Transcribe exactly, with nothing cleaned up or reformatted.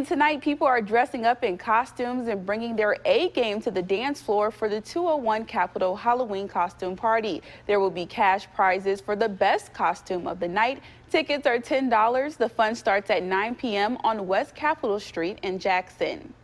Tonight, people are dressing up in costumes and bringing their A game to the dance floor for the two oh one Capitol Halloween costume party. There will be cash prizes for the best costume of the night. Tickets are ten dollars. The fun starts at nine p m on West Capitol Street in Jackson.